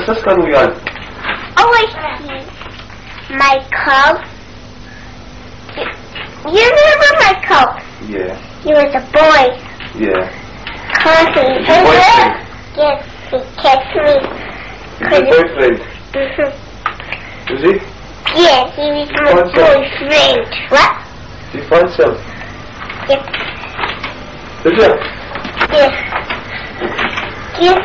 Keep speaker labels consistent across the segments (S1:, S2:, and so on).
S1: Co skadł Jan?
S2: Always Michael. You remember Michael?
S1: Yeah.
S2: He was a boy.
S1: Yeah.
S2: Cousin.
S1: Your boyfriend?
S2: Yes, he kissed me.
S1: Your boyfriend? Was he?
S2: Yeah, he was my boyfriend. What?
S1: Did you find some?
S2: Yep.
S1: Did you?
S2: Yes. Yes,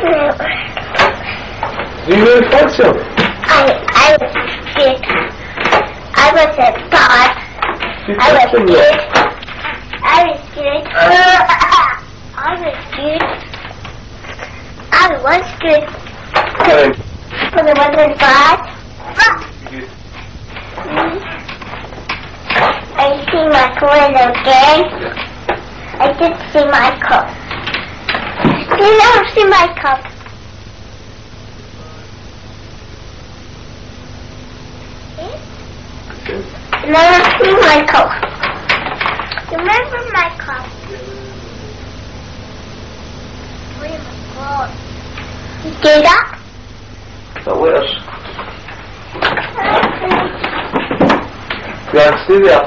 S1: Did you really find some?
S2: I was good. I was a boss.
S1: Did you
S2: I
S1: find
S2: was
S1: some
S2: good.
S1: yet?
S2: I was good. I was good. I was good.
S1: Okay.
S2: But I wasn't bad.
S1: Good.
S2: I see Michael again. I did see Michael. You never see Michael. Never see Michael. Remember Michael? Where am I going? You did that?
S1: That with us. Jan, stay there.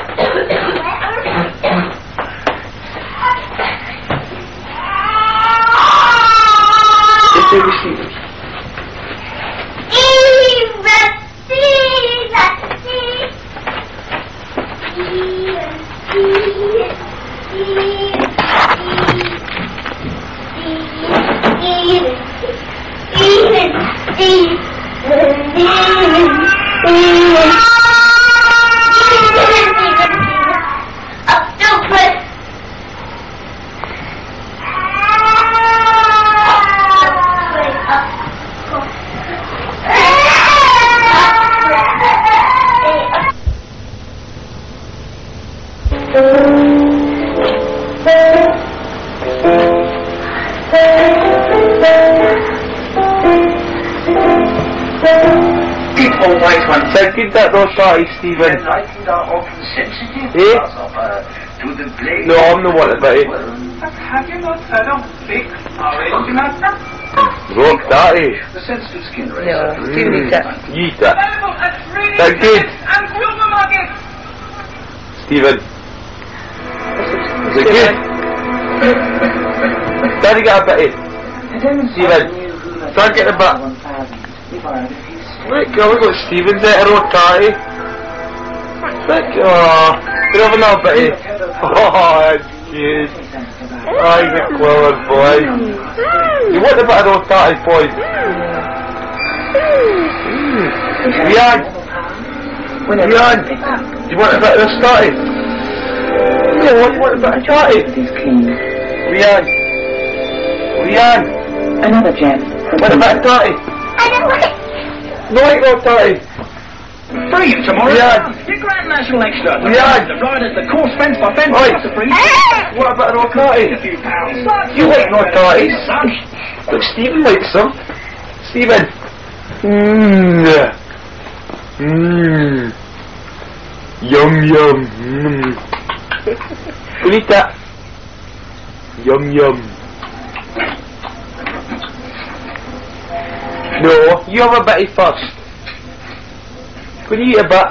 S1: Get baby Stevens. Give that those parties, Stephen. Eh? No, I'm the one about it.
S3: Have you not heard of big orange?
S1: Rock daddy.
S3: The sensitive skin
S4: No,
S3: razor.
S4: do need that.
S1: Eat that.
S3: Available at really
S1: That's good.
S3: and supermarkets.
S1: Stephen. Is it good? Daddy got a bit. Stephen. Try and get the butt. Look, oh, we got Stephen's there, a road party. Look, oh, you have another bitty. Oh, that's cute. Oh, he's a clever boy. You want a bit of road party, boy? Rian! Rian! You want a bit of this party? Yeah, what do you want a bit of party? Rian! Rian!
S4: Another gem.
S1: Want a bit of party?
S2: I don't want it.
S1: No, I got party.
S3: Free tomorrow.
S1: Yeah.
S3: Your Grand National Extra.
S1: Yeah.
S3: The ride at the course fence by fence.
S1: Oi.
S3: Plus a free.
S1: What about an old party?
S3: A few pounds.
S1: You like no parties?
S3: Son.
S1: Look, Stephen likes some. Stephen. Mmm. Mmm. Yum yum. Mmm. Can you eat that? Yum yum. No, you have a bitty first. Can you eat a bit?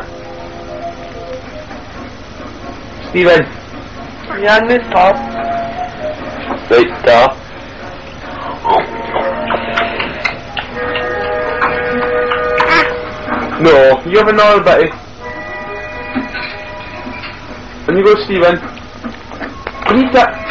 S1: Stephen. Yeah, in this top. Right, top. No, you have another bitty. And you go, Stephen. Can you eat that?